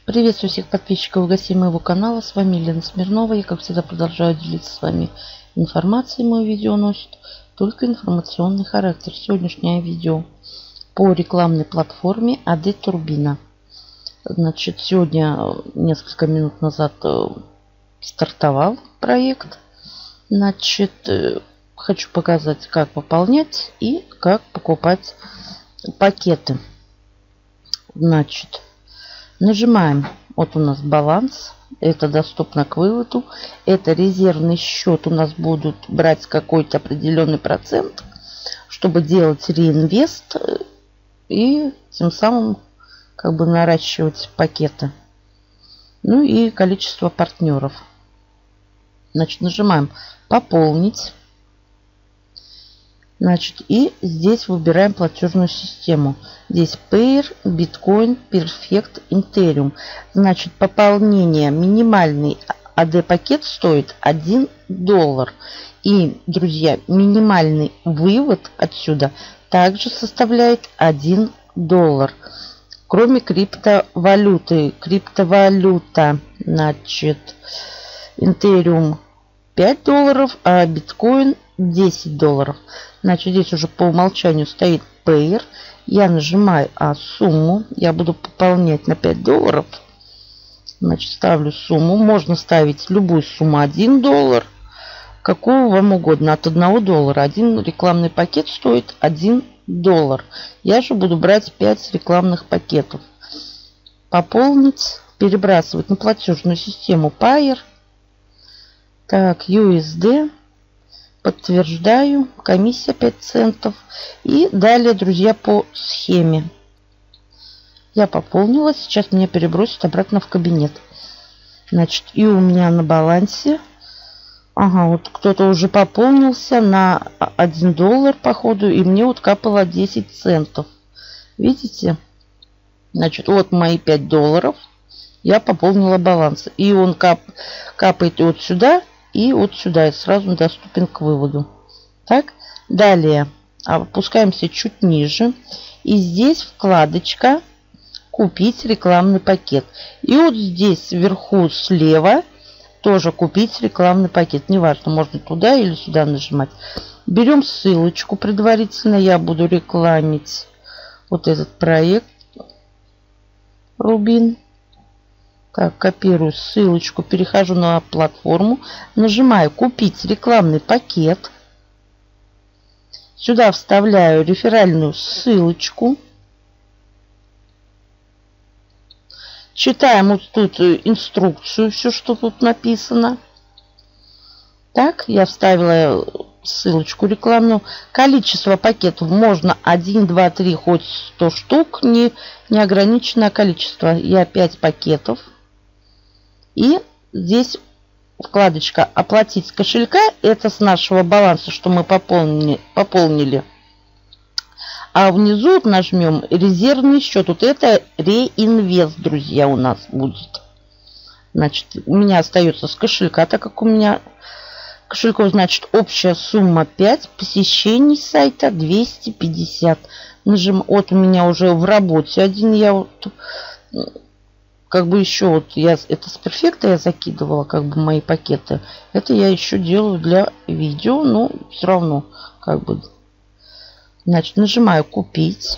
Приветствую всех подписчиков и гостей моего канала. С вами Елена Смирнова. Я, как всегда, продолжаю делиться с вами информацией. Мое видео носит только информационный характер. Сегодняшнее видео по рекламной платформе AD Turbina. Значит, сегодня, несколько минут назад, стартовал проект. Значит, хочу показать, как пополнять и как покупать пакеты. Значит, нажимаем. Вот у нас баланс. Это доступно к выводу. Это резервный счет. У нас будут брать какой-то определенный процент, чтобы делать реинвест и тем самым как бы наращивать пакеты. Ну и количество партнеров. Значит, нажимаем пополнить. Значит, и здесь выбираем платежную систему. Здесь Payer, Bitcoin, Perfect, Ethereum. Значит, пополнение, минимальный AD пакет стоит $1. И, друзья, минимальный вывод отсюда также составляет $1. Кроме криптовалюты. Криптовалюта, значит, Ethereum $5, а биткоин $10. Значит, здесь уже по умолчанию стоит Payer. Я нажимаю сумму. Я буду пополнять на $5. Значит, ставлю сумму. Можно ставить любую сумму. $1. Какую вам угодно. От $1. Один рекламный пакет стоит $1. Я же буду брать 5 рекламных пакетов. Пополнить. Перебрасывать на платежную систему Payer. Так, USD. Подтверждаю. Комиссия 5 центов. И далее, друзья, по схеме. Я пополнила. Сейчас меня перебросит обратно в кабинет. Значит, и у меня на балансе. Ага, вот кто-то уже пополнился на $1, походу. И мне вот капало 10 центов. Видите? Значит, вот мои $5. Я пополнила баланс. И он капает вот сюда. И вот сюда. И сразу доступен к выводу. Так. Далее. Опускаемся чуть ниже. И здесь вкладочка «Купить рекламный пакет». И вот здесь вверху слева тоже «Купить рекламный пакет». Неважно, можно туда или сюда нажимать. Берем ссылочку предварительно. Я буду рекламить вот этот проект. Рубин. Так, копирую ссылочку, перехожу на платформу, нажимаю «Купить рекламный пакет». Сюда вставляю реферальную ссылочку. Читаем вот тут инструкцию, все, что тут написано. Так, я вставила ссылочку рекламную. Количество пакетов можно 1, 2, 3, хоть 100 штук, неограниченное количество. Я 5 пакетов. И здесь вкладочка «Оплатить с кошелька». Это с нашего баланса, что мы пополнили. А внизу нажмем «Резервный счет». Вот это реинвест, друзья, у нас будет. Значит, у меня остается с кошелька, так как у меня кошельков, значит, общая сумма 5. Посещений сайта 250. Вот у меня уже в работе один. Я вот... Как бы еще вот это с перфекта я закидывала, как бы мои пакеты. Это я еще делаю для видео, но все равно как бы. Значит, нажимаю купить.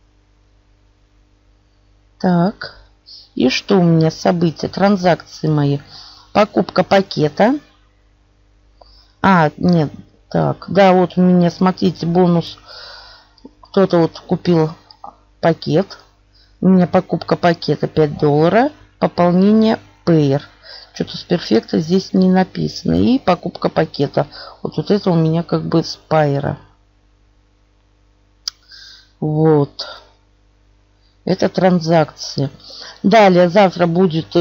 Так. И что у меня события, транзакции мои? Покупка пакета. Нет. Так, да, вот у меня, смотрите, бонус. Кто-то вот купил пакет. У меня покупка пакета $5. Пополнение Payer. Что-то с перфекта здесь не написано. И покупка пакета. Вот это у меня как бы с Payer. Вот. Это транзакции. Далее завтра будет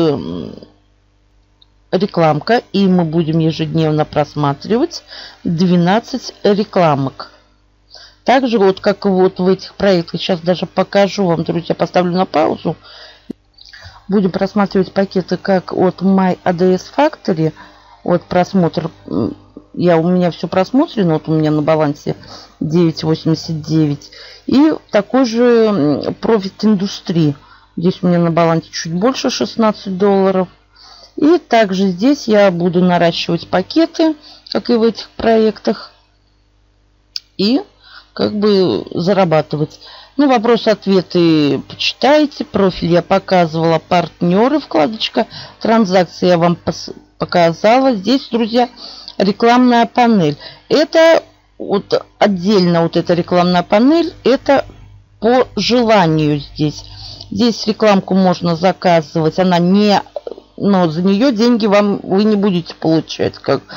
рекламка. И мы будем ежедневно просматривать 12 рекламок. Также вот как вот в этих проектах, сейчас даже покажу вам, друзья, поставлю на паузу. Будем просматривать пакеты как от My ADS Factory, от просмотр. У меня все просмотрено, вот у меня на балансе 9,89. И такой же Profit Industry Здесь у меня на балансе чуть больше 16 долларов. И также здесь я буду наращивать пакеты, как и в этих проектах. И как бы зарабатывать. Ну, вопросы-ответы почитайте. Профиль я показывала. Партнеры, вкладочка. Транзакции я вам показала. Здесь, друзья, рекламная панель. Это вот отдельно вот эта рекламная панель. Это по желанию здесь. Здесь рекламку можно заказывать. Она не... Но за нее деньги вы не будете получать.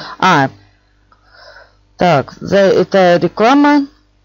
Так, за это реклама.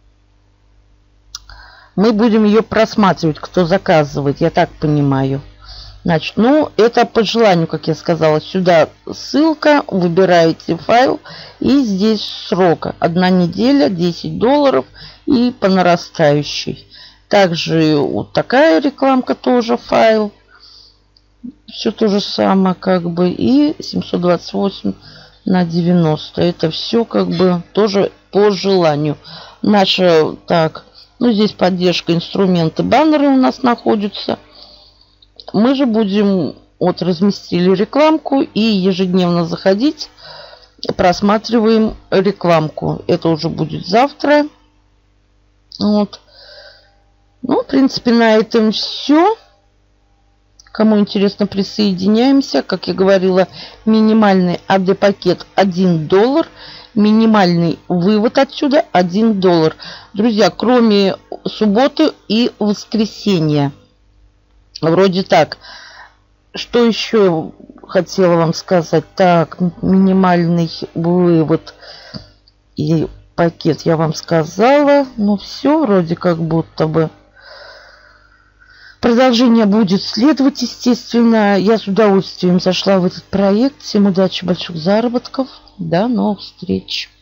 Мы будем ее просматривать, кто заказывает, я так понимаю. Значит, ну, это по желанию, как я сказала. Сюда ссылка, выбираете файл. И здесь срок. 1 неделя, 10 долларов и по нарастающей. Также вот такая рекламка тоже файл. Все то же самое, как бы. И 728 на 90. Это все как бы тоже по желанию. Наша, так... Ну, здесь поддержка, инструменты, баннеры у нас находятся. Мы же будем, вот разместили рекламку и ежедневно заходить, просматриваем рекламку. Это уже будет завтра. Вот. Ну, в принципе, на этом все. Кому интересно, присоединяемся. Как я говорила, минимальный AD-пакет 1 доллар. Минимальный вывод отсюда 1 доллар. Друзья, кроме субботы и воскресенья. Вроде так. Что еще хотела вам сказать? Так, минимальный вывод и пакет я вам сказала. Ну все, вроде как будто бы. Продолжение будет следовать, естественно. Я с удовольствием зашла в этот проект. Всем удачи, больших заработков. До новых встреч.